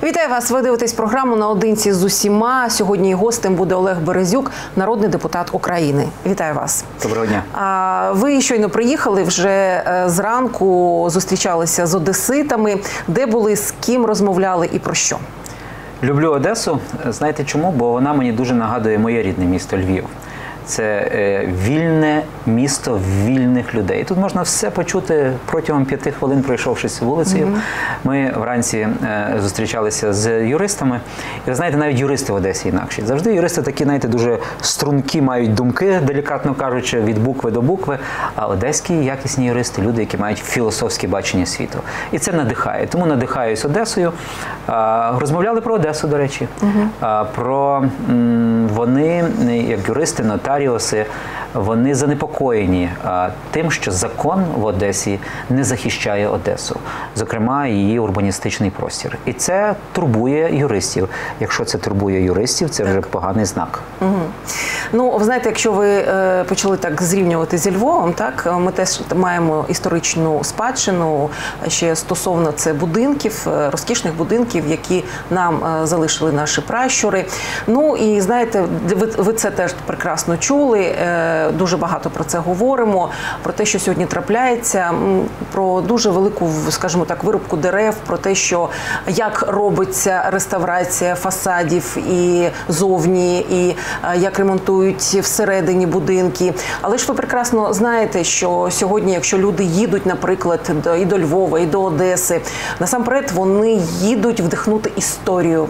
Вітаю вас! Ви дивитесь програму «Наодинці з усіма». Сьогодні гостем буде Олег Березюк, народний депутат України. Вітаю вас! Доброго дня! Ви щойно приїхали, вже зранку зустрічалися з одеситами. Де були, з ким розмовляли і про що? Люблю Одесу. Знаєте чому? Бо вона мені дуже нагадує моє рідне місто Львів. Це вільне місто вільних людей. Тут можна все почути протягом 5 хвилин, пройшовшись вулицею. Ми вранці зустрічалися з юристами. І ви знаєте, навіть юристи в Одесі інакші. Завжди юристи такі, знаєте, дуже стрункі мають думки, делікатно кажучи, від букви до букви. А одеські якісні юристи – люди, які мають філософське бачення світу. І це надихає. Тому надихаюсь Одесою. Розмовляли про Одесу, до речі. Вони, як юристи, нотаріуси, вони занепокоєні тим, що закон в Одесі не захищає Одесу, зокрема її урбаністичний простір. І це турбує юристів. Якщо це турбує юристів, це вже поганий знак. Ну, ви знаєте, якщо ви почали так зрівнювати зі Львовом, так, ми теж маємо історичну спадщину, ще стосовно це будинків, розкішних будинків, які нам залишили наші пращури. Ну, і знаєте, ви це теж прекрасно чули, дуже багато про це говоримо, про те, що сьогодні трапляється, про дуже велику, скажімо так, вирубку дерев, про те, що як робиться реставрація фасадів і зовні, і як ремонтують всередині будинки. Але ж ви прекрасно знаєте, що сьогодні, якщо люди їдуть, наприклад, і до Львова, і до Одеси, насамперед вони їдуть вдихнути історію,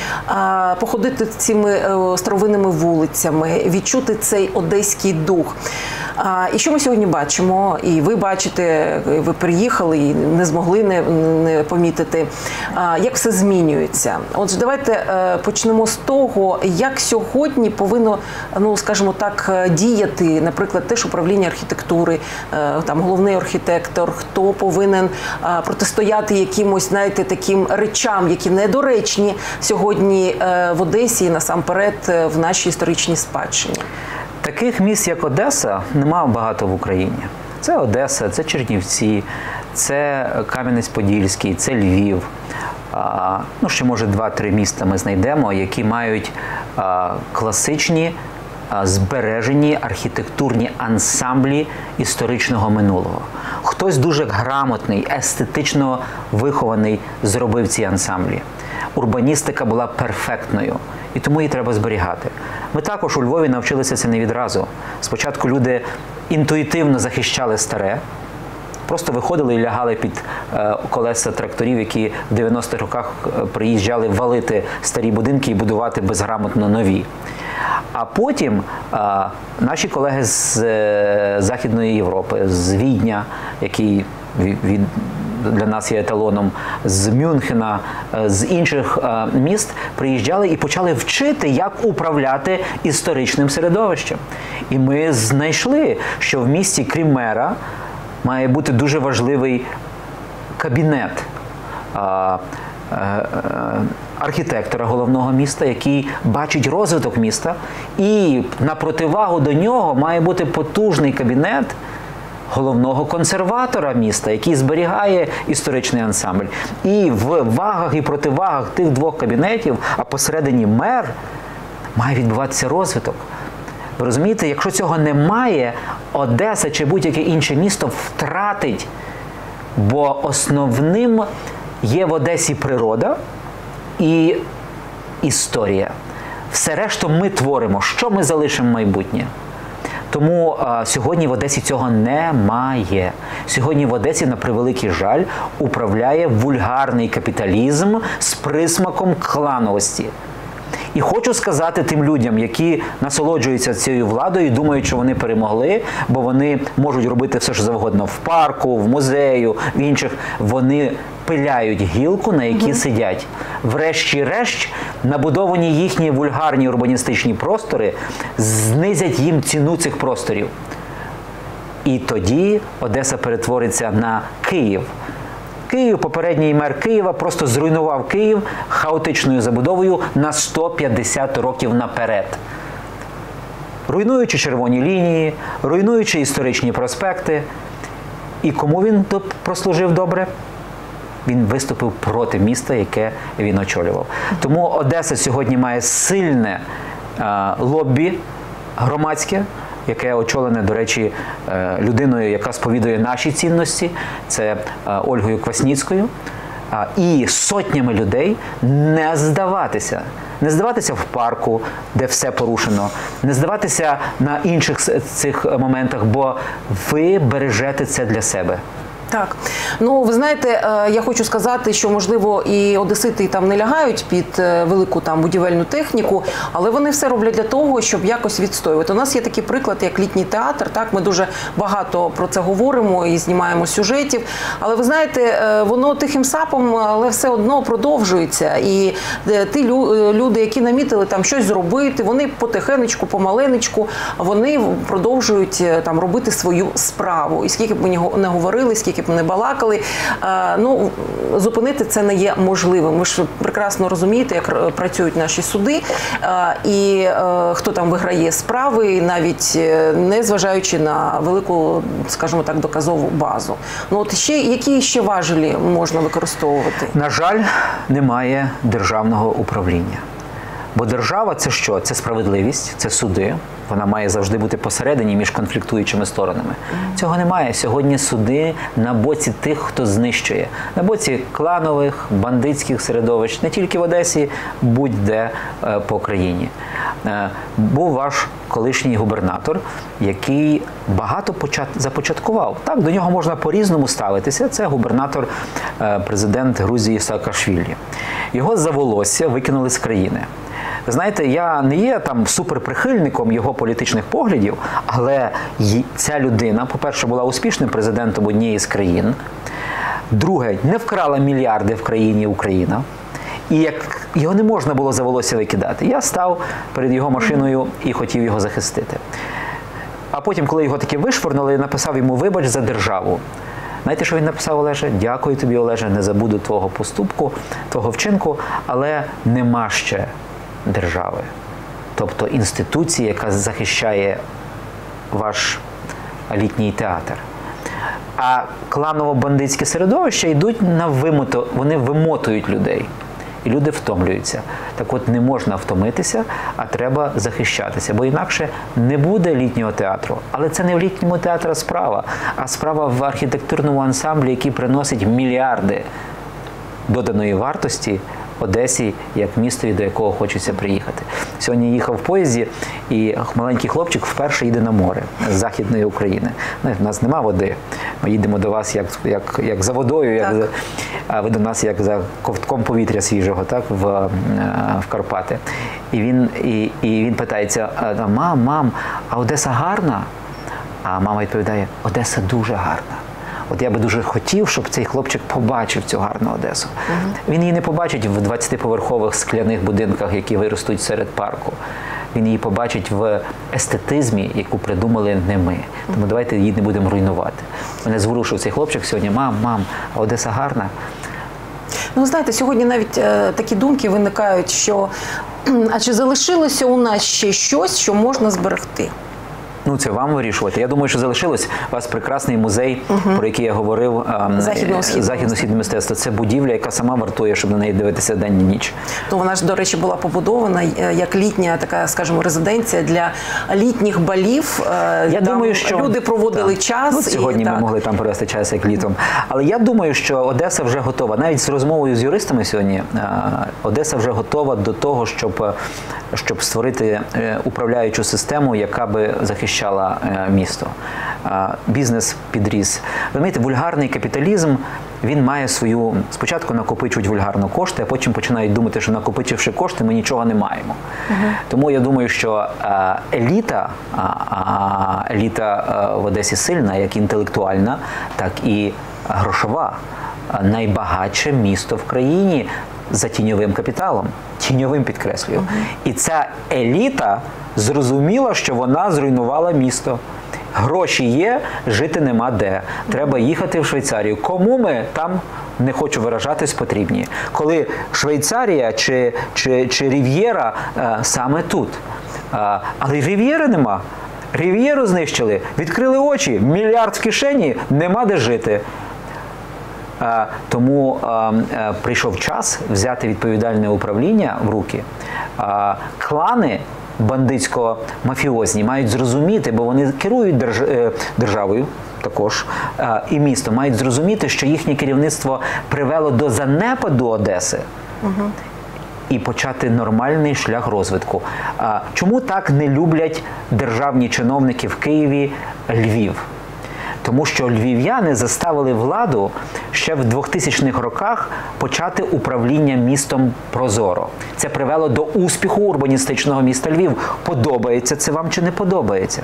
походити цими старовинними вулицями, відчути цей одеський дух. І що ми сьогодні бачимо, і ви бачите, ви приїхали і не змогли не помітити, як все змінюється. Отже, давайте почнемо з того, як сьогодні повинно, ну, скажімо так, діяти, наприклад, теж управління архітектури, там головний архітектор, хто повинен протистояти якимось, знаєте, таким речам, які недоречні сьогодні в Одесі і насамперед в нашій історичній спадщині. Таких міст, як Одеса, нема багато в Україні. Це Одеса, це Чернівці, це Кам'янець-Подільський, це Львів. Ну, ще, може, 2-3 міста ми знайдемо, які мають класичні, збережені архітектурні ансамблі історичного минулого. Хтось дуже грамотний, естетично вихований зробив ці ансамблі. Урбаністика була перфектною, і тому її треба зберігати. Ми також у Львові навчилися це не відразу. Спочатку люди інтуїтивно захищали старе, просто виходили і лягали під колеса тракторів, які в 90-х роках приїжджали валити старі будинки і будувати безграмотно нові. А потім наші колеги з Західної Європи, з Відня, який для нас є еталоном, з Мюнхена, з інших міст приїжджали і почали вчити, як управляти історичним середовищем. І ми знайшли, що в місті, крім мера, має бути дуже важливий кабінет архітектора головного міста, який бачить розвиток міста, і на противагу до нього має бути потужний кабінет головного консерватора міста, який зберігає історичний ансамбль. І в вагах і противагах тих двох кабінетів, а посередині мер, має відбуватися розвиток. Ви розумієте, якщо цього немає, Одеса чи будь-яке інше місто втратить, бо основним є в Одесі природа і історія. Все решту ми творимо. Що ми залишимо в майбутнє? Тому сьогодні в Одесі цього немає. Сьогодні в Одесі, на превеликий жаль, управляє вульгарний капіталізм з присмаком клановості. І хочу сказати тим людям, які насолоджуються цією владою і думають, що вони перемогли, бо вони можуть робити все, що завгодно в парку, в музею, в інших. Вони пиляють гілку, на якій сидять. Врешті-решт, набудовані їхні вульгарні урбаністичні простори знизять їм ціну цих просторів. І тоді Одеса перетвориться на Київ. Попередній мер Києва просто зруйнував Київ хаотичною забудовою на 150 років наперед. Руйнуючи червоні лінії, руйнуючи історичні проспекти. І кому він прослужив добре? він виступив проти міста, яке він очолював. Тому Одеса сьогодні має сильне лоббі громадське, яке очолене, до речі, людиною, яка сповідує наші цінності, це Ольгою Квасніцькою, і сотнями людей не здаватися. Не здаватися в парку, де все порушено, не здаватися на інших цих моментах, бо ви бережете це для себе. Так. Ну, ви знаєте, я хочу сказати, що, можливо, і одесити там не лягають під велику там будівельну техніку, але вони все роблять для того, щоб якось відстоювати. У нас є такий приклад, як літній театр, так, ми дуже багато про це говоримо і знімаємо сюжетів, але ви знаєте, воно тихим сапом, але все одно продовжується. І ті люди, які намітили там щось зробити, вони потихенечку, помаленечку, вони продовжують там робити свою справу. І скільки б ми не говорили, скільки б не балакали, ну, зупинити це не є можливим. Ви ж прекрасно розумієте, як працюють наші суди, і хто там виграє справи, навіть не зважаючи на велику, скажімо так, доказову базу. Ну, от які ще важелі можна використовувати? На жаль, немає державного управління. Бо держава – це що? Це справедливість, це суди. Вона має завжди бути посередині між конфліктуючими сторонами. Цього немає. Сьогодні суди на боці тих, хто знищує. На боці кланових, бандитських середовищ. Не тільки в Одесі, будь-де по країні. Був ваш колишній губернатор, який багато започаткував. Так, до нього можна по-різному ставитися. Це губернатор, президент Грузії Саакашвілі. Його за волосся викинули з країни. Ви знаєте, я не є там суперприхильником його політичних поглядів, але ця людина, по-перше, була успішним президентом однієї з країн, друге, не вкрала мільярди в країні Україна, і як його не можна було за волосся викидати. Я став перед його машиною і хотів його захистити. А потім, коли його таки вишвырнули, написав йому «Вибач за державу». Знаєте, що він написав, Олеже? Дякую тобі, Олеже, не забуду твого поступку, твого вчинку, але нема ще держави. Тобто інституції, яка захищає ваш літній театр. А кланово-бандитське середовище йдуть на вони вимотують людей. І люди втомлюються. Так от не можна втомитися, а треба захищатися. Бо інакше не буде літнього театру. Але це не в літньому театрі справа, а справа в архітектурному ансамблі, який приносить мільярди доданої вартості Одесі, як містові, до якого хочеться приїхати. Сьогодні їхав в поїзді, і маленький хлопчик вперше їде на море з Західної України. У нас нема води. Ми їдемо до вас як за водою, а ви до нас як за ковтком повітря свіжого, так, в Карпати. І він питається: мам, а Одеса гарна? А мама відповідає: Одеса дуже гарна. От я би дуже хотів, щоб цей хлопчик побачив цю гарну Одесу. Він її не побачить в 20-поверхових скляних будинках, які виростуть серед парку. Він її побачить в естетизмі, яку придумали не ми. Тому давайте її не будемо руйнувати. Мене зворушив цей хлопчик сьогодні: мам, а Одеса гарна? Ну, знаєте, сьогодні навіть такі думки виникають, що а чи залишилося у нас ще щось, що можна зберегти? Ну, це вам вирішувати. Я думаю, що залишилось. У вас прекрасний музей, про який я говорив, західно-східне мистецтво. Це будівля, яка сама вартує, щоб на неї дивитися день і ніч. Ну, вона ж, до речі, була побудована як літня така, скажімо, резиденція для літніх балів. Я думаю, що люди проводили час. Ну, сьогодні ми могли там провести час як літом. Але я думаю, що Одеса вже готова. Навіть з розмовою з юристами сьогодні, Одеса вже готова до того, щоб створити управляючу систему, яка би захищала місто. Бізнес підріс. Розумієте, вульгарний капіталізм, він має свою... Спочатку накопичують вульгарно кошти, а потім починають думати, що накопичивши кошти, ми нічого не маємо. Тому я думаю, що еліта в Одесі сильна, як інтелектуальна, так і грошова. Найбагатше місто в країні за тіньовим капіталом. Тіньовим, підкреслюю. І ця еліта зрозуміла, що вона зруйнувала місто. Гроші є, жити нема де. Треба їхати в Швейцарію. Кому ми там, не хочу виражатись, потрібні? Коли Швейцарія чи Рів'єра саме тут. Але Рів'єри нема. Рів'єру знищили, відкрили очі, мільярд в кишені, нема де жити. Тому прийшов час взяти відповідальне управління в руки. Клани бандитсько-мафіозні мають зрозуміти, бо вони керують державою також, і місто, мають зрозуміти, що їхнє керівництво привело до занепаду Одеси. І почати нормальний шлях розвитку. Чому так не люблять державні чиновники в Києві Львів? Тому що львів'яни заставили владу ще в 2000-х роках почати управління містом прозоро. Це привело до успіху урбаністичного міста Львів. Подобається це вам чи не подобається?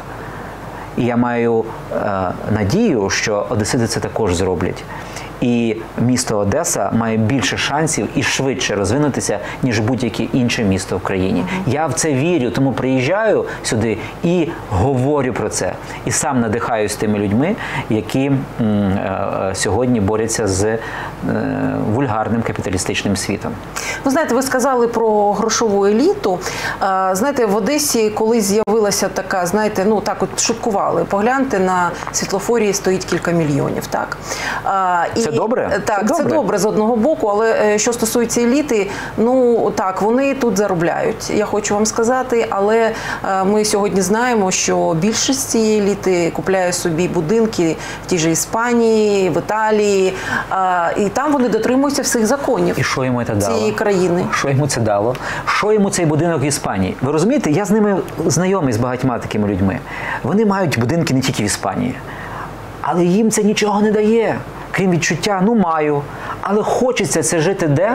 І я маю надію, що одесити це також зроблять. І місто Одеса має більше шансів і швидше розвинутися, ніж будь-яке інше місто в країні. Я в це вірю, тому приїжджаю сюди і говорю про це. І сам надихаюсь тими людьми, які сьогодні борються з вульгарним капіталістичним світом. Ви знаєте, ви сказали про грошову еліту. Знаєте, в Одесі колись з'явилася така, знаєте, ну так от шуткували. Погляньте, на світлофорі стоїть кілька мільйонів, так? Це добре? Так, це добре з одного боку, але що стосується еліти, ну так, вони тут заробляють, я хочу вам сказати, але ми сьогодні знаємо, що більшість цієї еліти купляє собі будинки в тій же Іспанії, в Італії, і там вони дотримуються всіх законів. І що йому це дало? Цієї країни. Що йому це дало? Що йому цей будинок в Іспанії? Ви розумієте, я з ними знайомий, з багатьма такими людьми. Вони мають будинки не тільки в Іспанії, але їм це нічого не дає. Крім відчуття, ну маю, але хочеться це жити де?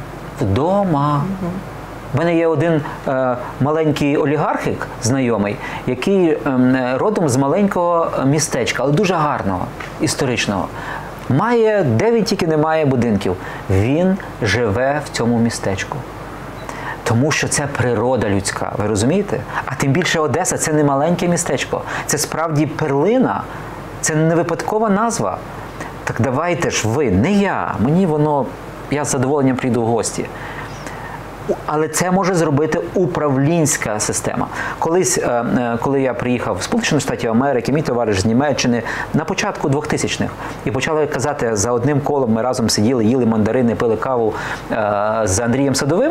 Вдома. У мене є один маленький олігархик, знайомий, який родом з маленького містечка, але дуже гарного, історичного. Має, де він тільки не має будинків. Він живе в цьому містечку. Тому що це природа людська, ви розумієте? А тим більше Одеса – це не маленьке містечко. Це справді перлина, це не випадкова назва. Так давайте ж ви, не я, мені воно, я з задоволенням прийду в гості. Але це може зробити управлінська система. Колись, коли я приїхав в Сполучені Штати Америки, мій товариш з Німеччини, на початку 2000-х, і почали казати, за одним колом ми разом сиділи, їли мандарини, пили каву з Андрієм Садовим,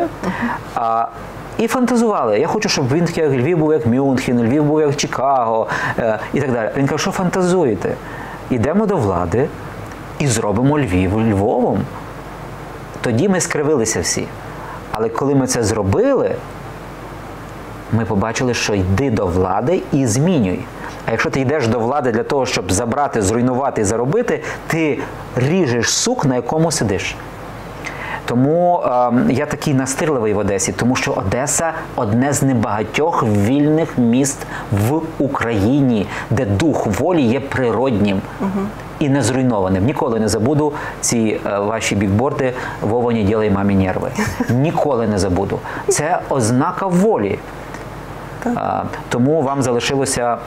і фантазували. Я хочу, щоб він такий, Львів був як Мюнхен, Львів був як Чикаго, і так далі. Він каже, що фантазуєте? Ідемо до влади і зробимо Львів Львовом. Тоді ми скривилися всі. Але коли ми це зробили, ми побачили, що йди до влади і змінюй. А якщо ти йдеш до влади для того, щоб забрати, зруйнувати і заробити, ти ріжеш сук, на якому сидиш. Тому я такий настирливий в Одесі, тому що Одеса – одне з небагатьох вільних міст в Україні, де дух волі є природнім і не зруйнованим. Ніколи не забуду ці ваші бікборди «Вова, не ділай мамі нерви». Ніколи не забуду. Це ознака волі. Тому вам залишилося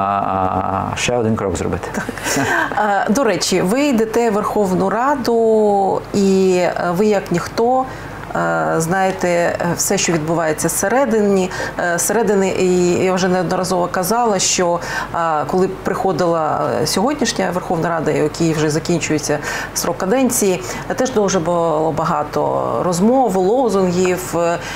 ще один крок зробити. До речі, ви йдете в Верховну Раду, і ви як ніхто знаєте все, що відбувається зсередини. І я вже неодноразово казала, що коли приходила сьогоднішня Верховна Рада, у якій вже закінчується срок каденції, теж дуже було багато розмов, лозунгів,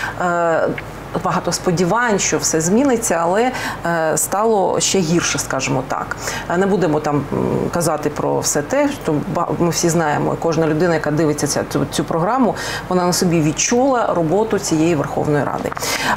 багато сподівань, що все зміниться, але стало ще гірше, скажімо так. Не будемо там казати про все те, що ми всі знаємо, кожна людина, яка дивиться цю програму, вона на собі відчула роботу цієї Верховної Ради.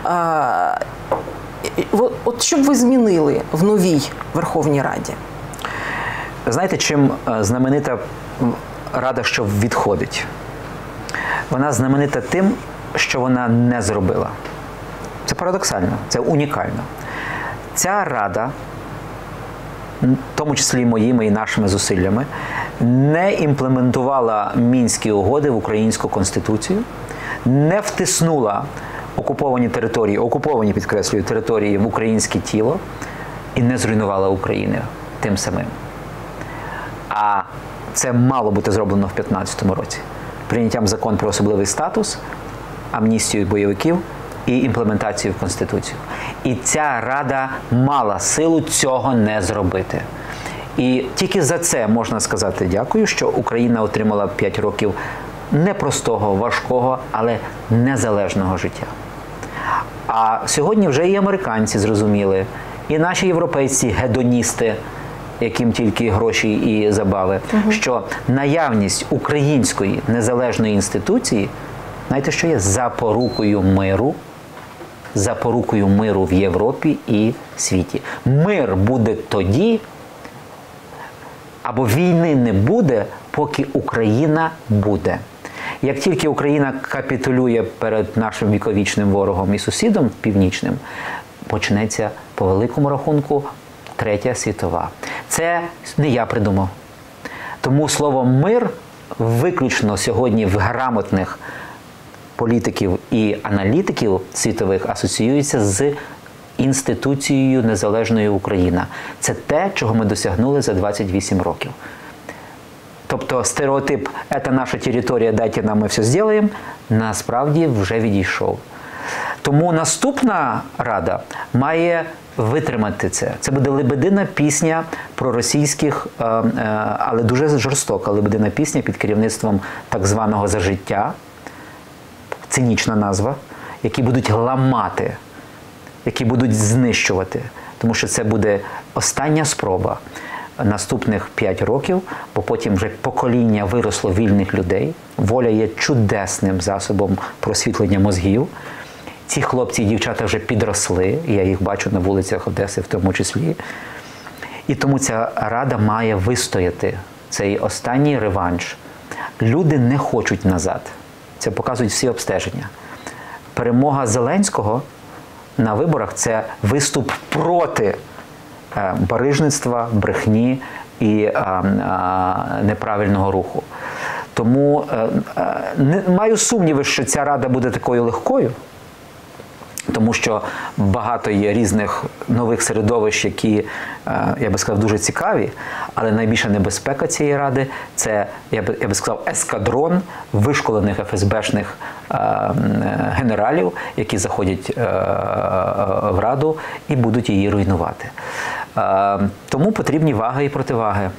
От що б ви змінили в новій Верховній Раді? Знаєте, чим знаменита Рада, що відходить? Вона знаменита тим, що вона не зробила. Це парадоксально, це унікально. Ця Рада, в тому числі моїми і нашими зусиллями, не імплементувала Мінські угоди в українську Конституцію, не втиснула окуповані, підкреслюю, території в українське тіло і не зруйнувала Україну тим самим. А це мало бути зроблено в 2015 році. Прийняттям закону про особливий статус, амністію бойовиків і імплементацію в Конституцію. І ця Рада мала силу цього не зробити. І тільки за це можна сказати дякую, що Україна отримала 5 років непростого, важкого, але незалежного життя. А сьогодні вже і американці зрозуміли, і наші європейці гедоністи, яким тільки гроші і забави, що наявність української незалежної інституції, знаєте, що є? Запорукою миру в Європі і світі. Мир буде тоді, або війни не буде, поки Україна буде. Як тільки Україна капітулює перед нашим віковічним ворогом і сусідом північним, почнеться по великому рахунку Третя світова. Це не я придумав. Тому слово «мир» виключно сьогодні в грамотних політиків і аналітиків світових асоціюється з інституцією незалежної України. Це те, чого ми досягнули за 28 років. Тобто стереотип «це наша територія, дайте нам, ми все зробимо» насправді вже відійшов. Тому наступна Рада має витримати це. Це буде лебедина пісня про російських, але дуже жорстока лебедина пісня під керівництвом так званого «За життя», цинічна назва, які будуть ламати, які будуть знищувати. Тому що це буде остання спроба наступних 5 років, бо потім вже покоління виросло вільних людей. Воля є чудесним засобом просвітлення мозгів. Ці хлопці і дівчата вже підросли, я їх бачу на вулицях Одеси в тому числі. І тому ця Рада має вистояти цей останній реванш. Люди не хочуть назад. Це показують всі обстеження. Перемога Зеленського на виборах – це виступ проти барижництва, брехні і неправильного руху. Тому маю сумніви, що ця Рада буде такою легкою, тому що багато є різних нових середовищ, які, я би сказав, дуже цікаві, але найбільша небезпека цієї Ради – це, я би сказав, ескадрон вишколених ФСБшних генералів, які заходять в Раду і будуть її руйнувати. Тому потрібні ваги і противаги.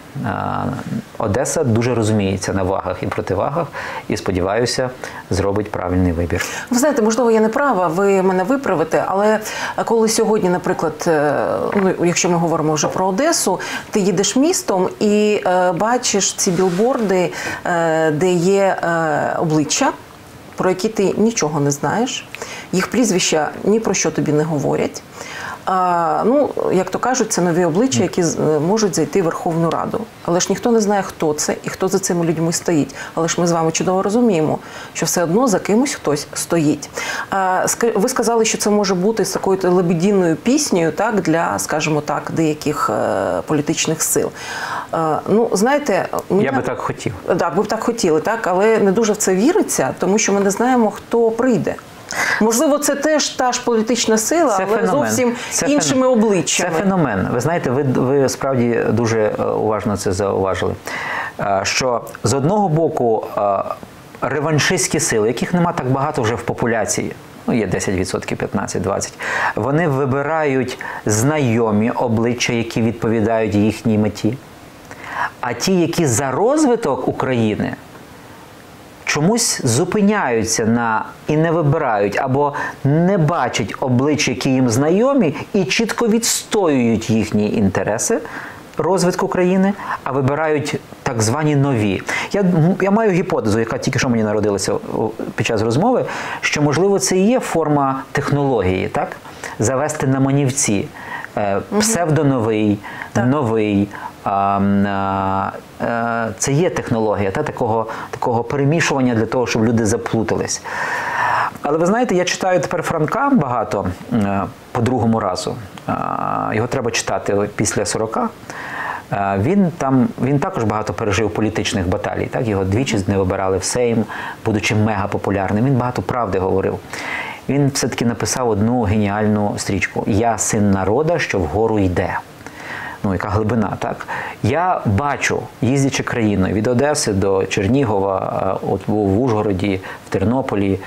Одеса дуже розуміється на вагах і противагах і, сподіваюся, зробить правильний вибір. Ви знаєте, можливо, я не права, ви мене виправите, але коли сьогодні, наприклад, якщо ми говоримо вже про Одесу, ти їдеш містом і бачиш ці білборди, де є обличчя, про які ти нічого не знаєш, їх прізвища ні про що тобі не говорять. Як то кажуть, це нові обличчя, які можуть зайти в Верховну Раду. Але ж ніхто не знає, хто це і хто за цими людьми стоїть. Але ж ми з вами чудово розуміємо, що все одно за кимось хтось стоїть. Ви сказали, що це може бути з такою лебединою піснею, так, для, скажімо так, деяких політичних сил. Знаєте, я би так хотів. Так, ви б так хотіли, так, але не дуже в це віриться, тому що ми не знаємо, хто прийде. Можливо, це теж та ж політична сила, це але феномен. зовсім іншими обличчями. Це феномен. Ви знаєте, ви справді дуже уважно це зауважили. Що з одного боку реваншистські сили, яких нема так багато вже в популяції, є 10%, 15, 20%, вони вибирають знайомі обличчя, які відповідають їхній меті. А ті, які за розвиток України, чомусь зупиняються і не вибирають, або не бачать обличчя, які їм знайомі, і чітко відстоюють їхні інтереси розвитку країни, а вибирають так звані нові. Я маю гіпотезу, яка тільки що мені народилася під час розмови, що, можливо, це і є форма технології, так? Завести на манівці псевдоновий, новий. Це є технологія такого перемішування для того, щоб люди заплутались. Але ви знаєте, я читаю тепер Франка багато по другому разу. Його треба читати після 40. Він також багато пережив політичних баталій. Так? Його двічі не вибирали в Сейм, будучи мегапопулярним. Він багато правди говорив. Він все-таки написав одну геніальну стрічку «Я син народа, що вгору йде». Яка глибина, так? Я бачу, їздячи країною від Одеси до Чернігова, от був в Ужгороді, в Тернополі,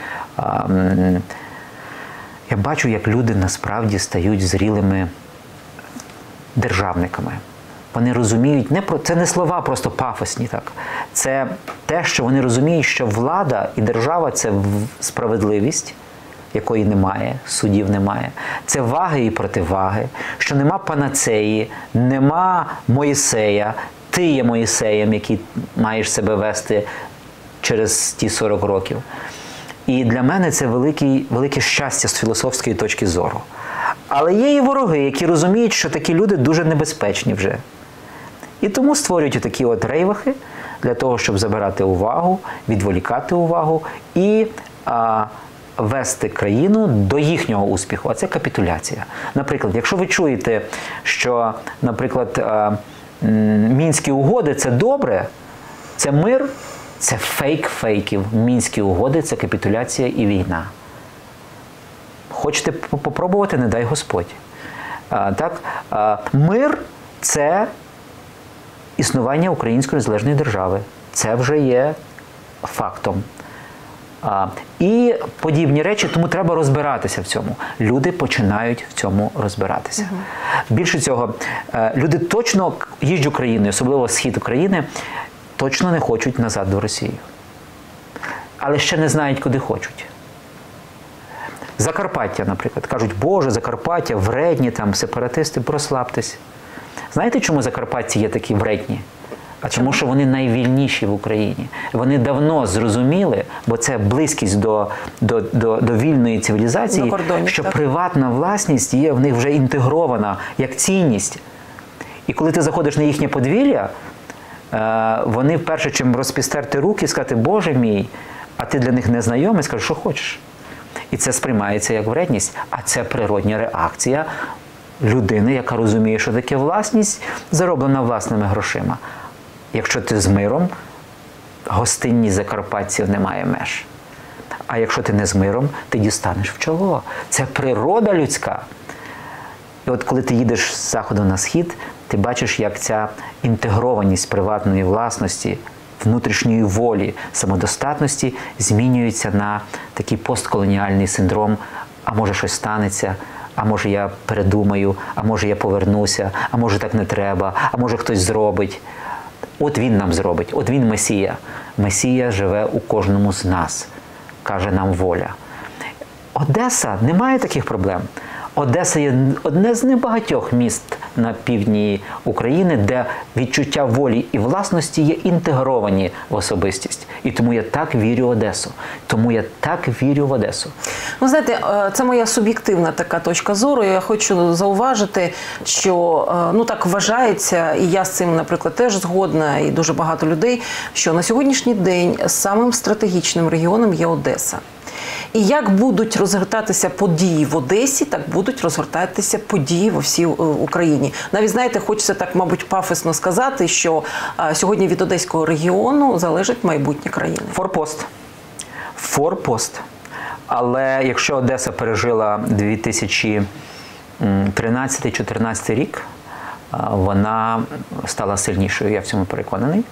я бачу, як люди насправді стають зрілими державниками. Вони розуміють, це не слова просто пафосні, так. Це те, що вони розуміють, що влада і держава – це справедливість, якої немає, судів немає. Це ваги і противаги, що нема панацеї, нема Моїсея, ти є Моїсеєм, який маєш себе вести через ті 40 років. І для мене це велике щастя з філософської точки зору. Але є і вороги, які розуміють, що такі люди дуже небезпечні вже. І тому створюють такі от рейвахи для того, щоб забирати увагу, відволікати увагу і вести країну до їхнього успіху. А це капітуляція. Наприклад, якщо ви чуєте, що, наприклад, Мінські угоди – це добре, це мир, це фейк фейків. Мінські угоди – це капітуляція і війна. Хочете попробувати, не дай Господь. Так? Мир – це існування Української незалежної держави. Це вже є фактом. І подібні речі, тому треба розбиратися в цьому. Люди починають в цьому розбиратися. Більше цього, люди точно, їжджу країною, особливо схід України, точно не хочуть назад до Росії. Але ще не знають, куди хочуть. Закарпаття, наприклад. Кажуть, Боже, Закарпаття, вредні, там, сепаратисти, прослабтесь. Знаєте, чому закарпатці є такі вредні? А тому, що вони найвільніші в Україні. Вони давно зрозуміли, бо це близькість до вільної цивілізації, кордонів, що так? Приватна власність є в них вже інтегрована як цінність. І коли ти заходиш на їхнє подвір'я, вони перше, чим розпістерти руки, сказати, Боже мій, а ти для них незнайомий, скажеш, що хочеш. І це сприймається як вредність, а це природня реакція людини, яка розуміє, що таке власність, зароблена власними грошима. Якщо ти з миром, гостинність закарпатців немає меж. А якщо ти не з миром, ти дістанеш в чоло. Це природа людська. І от коли ти їдеш з заходу на схід, ти бачиш, як ця інтегрованість приватної власності, внутрішньої волі, самодостатності змінюється на такий постколоніальний синдром, а може щось станеться, а може я передумаю, а може я повернуся, а може так не треба, а може хтось зробить. От він нам зробить, от він Месія. Месія живе у кожному з нас, каже нам воля. Одеса не має таких проблем. Одеса є одне з небагатьох міст на півдні України, де відчуття волі і власності є інтегровані в особистість. І тому я так вірю в Одесу. Тому я так вірю в Одесу. Ну, знаєте, це моя суб'єктивна така точка зору. Я хочу зауважити, що так вважається, і я з цим, наприклад, теж згодна, і дуже багато людей, що на сьогоднішній день самим стратегічним регіоном є Одеса. І як будуть розгортатися події в Одесі, так будуть розгортатися події во всій Україні. Навіть, знаєте, хочеться так, мабуть, пафосно сказати, що сьогодні від Одеського регіону залежить майбутнє країни. Форпост. Форпост. Але якщо Одеса пережила 2013-2014 рік, вона стала сильнішою, я в цьому переконаний.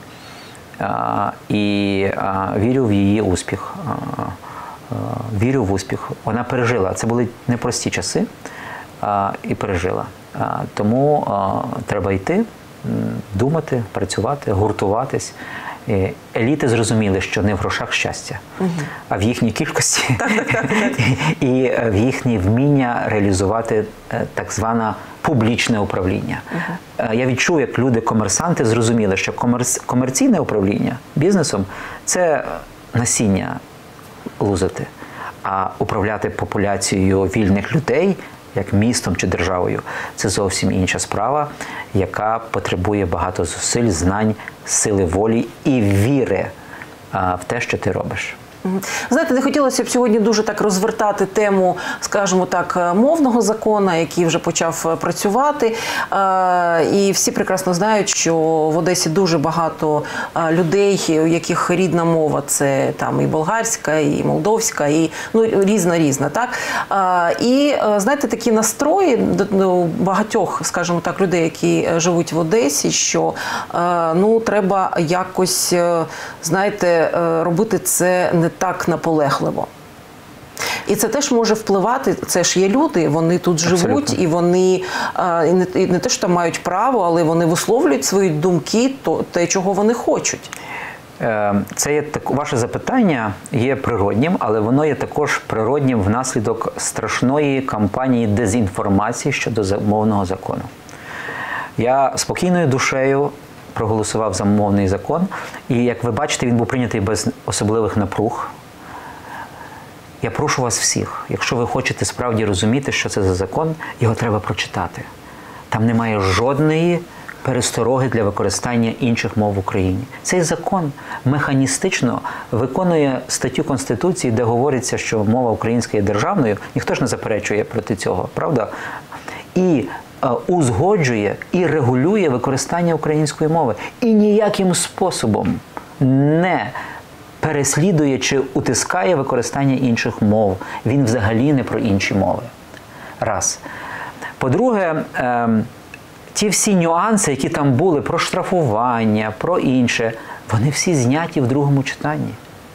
І вірю в її успіх. Вірю в успіх. Вона пережила. Це були непрості часи і пережила. Тому треба йти, думати, працювати, гуртуватись. Еліти зрозуміли, що не в грошах щастя, а в їхній кількості і в їхнє вміння реалізувати так зване публічне управління. Я відчув, як люди-комерсанти зрозуміли, що комерційне управління бізнесом – це насіння лузити, а управляти популяцією вільних людей, як містом чи державою, це зовсім інша справа, яка потребує багато зусиль, знань, сили волі і віри в те, що ти робиш. Знаєте, не хотілося б сьогодні дуже так розвертати тему, скажімо так, мовного закону, який вже почав працювати. І всі прекрасно знають, що в Одесі дуже багато людей, у яких рідна мова – це там і болгарська, і молдовська, і різна, так? І, знаєте, такі настрої до багатьох, скажімо так, людей, які живуть в Одесі, що, треба якось, знаєте, робити це не так наполегливо. І це теж може впливати, це ж є люди, вони тут живуть, Абсолютно. і вони і не те, що там мають право, але вони висловлюють свої думки, те, чого вони хочуть. Це є ваше запитання є природнім, але воно є також природнім внаслідок страшної кампанії дезінформації щодо мовного закону. Я спокійною душею проголосував за мовний закон, і, як ви бачите, він був прийнятий без особливих напруг. Я прошу вас всіх, якщо ви хочете справді розуміти, що це за закон, його треба прочитати. Там немає жодної перестороги для використання інших мов в Україні. Цей закон механістично виконує статтю Конституції, де говориться, що мова українська є державною. Ніхто ж не заперечує проти цього, правда? І узгоджує і регулює використання української мови. І ніяким способом не переслідує чи утискає використання інших мов. Він взагалі не про інші мови. Раз. По-друге, ті всі нюанси, які там були, про штрафування, про інше, вони всі зняті в другому читанні.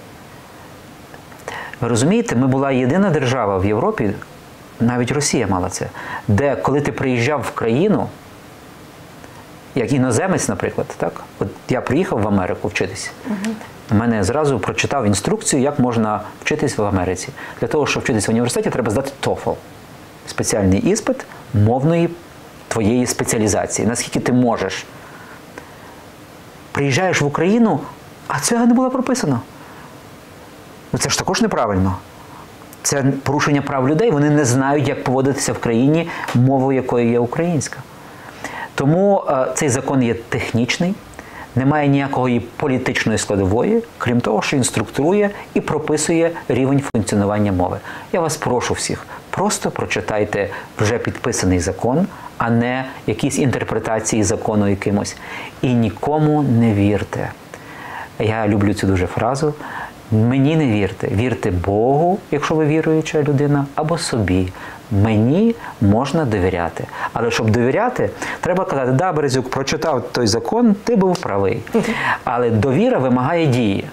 Ви розумієте, ми була єдина держава в Європі, навіть Росія мала це, де коли ти приїжджав в країну, як іноземець, наприклад, так? От я приїхав в Америку вчитися, мене зразу прочитав інструкцію, як можна вчитись в Америці. Для того, щоб вчитися в університеті, треба здати TOEFL. Спеціальний іспит мовної твоєї спеціалізації, наскільки ти можеш. Приїжджаєш в Україну, а цього не було прописано. Ну це ж також неправильно. Це порушення прав людей, вони не знають, як поводитися в країні, мовою якої є українська. Тому цей закон є технічний, немає ніякої політичної складової, крім того, що він структурує і прописує рівень функціонування мови. Я вас прошу всіх, просто прочитайте вже підписаний закон, а не якісь інтерпретації закону якимось. І нікому не вірте. Я люблю цю дуже фразу. Мені не вірте. Вірте Богу, якщо ви віруюча людина, або собі. Мені можна довіряти. Але щоб довіряти, треба казати, да, Березюк, прочитав той закон, ти був правий. Але довіра вимагає дії.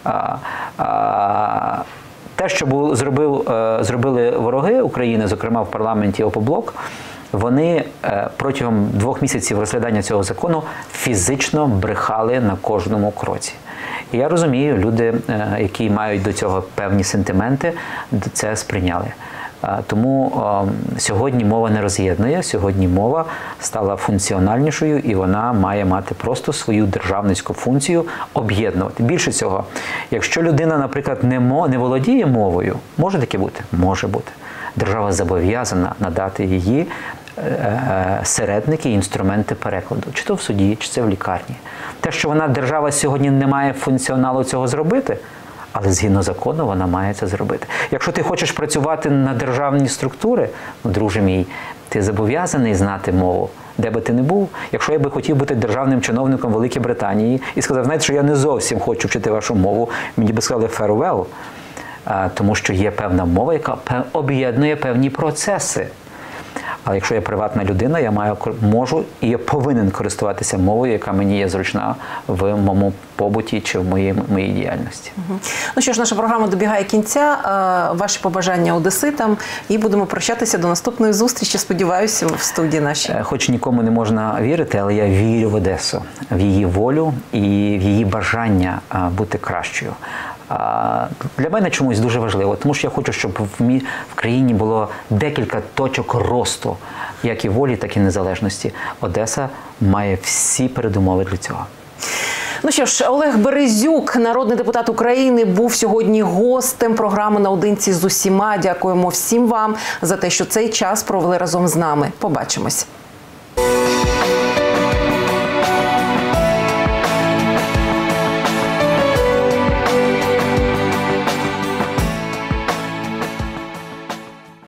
Те, що зробили вороги України, зокрема в парламенті ОПОБЛОК, вони протягом 2 місяців розглядання цього закону фізично брехали на кожному кроці. І я розумію, люди, які мають до цього певні сентименти, це сприйняли. Тому сьогодні мова не роз'єднує, сьогодні мова стала функціональнішою і вона має мати просто свою державницьку функцію об'єднувати. Більше цього, якщо людина, наприклад, не володіє мовою, може таке бути? Може бути. Держава зобов'язана надати її середники і інструменти перекладу. Чи то в суді, чи це в лікарні. Те, що держава сьогодні не має функціоналу цього зробити, але згідно закону вона має це зробити. Якщо ти хочеш працювати на державні структури, друже мій, ти зобов'язаний знати мову, де би ти не був. Якщо я би хотів бути державним чиновником Великій Британії і сказав, знаєте, що я не зовсім хочу вчити вашу мову, мені би сказали farewell, тому що є певна мова, яка об'єднує певні процеси. Але якщо я приватна людина, я можу і я повинен користуватися мовою, яка мені є зручна в моєму побуті чи в моїй діяльності. Ну що ж, наша програма добігає кінця. Ваші побажання одеситам. І будемо прощатися до наступної зустрічі, сподіваюся, в студії нашій. Хоч нікому не можна вірити, але я вірю в Одесу, в її волю і в її бажання бути кращою. Для мене чомусь дуже важливо, тому що я хочу, щоб в країні було декілька точок росту, як і волі, так і незалежності. Одеса має всі передумови для цього. Ну що ж, Олег Березюк, народний депутат України, був сьогодні гостем програми «Наодинці з усіма». Дякуємо всім вам за те, що цей час провели разом з нами. Побачимось.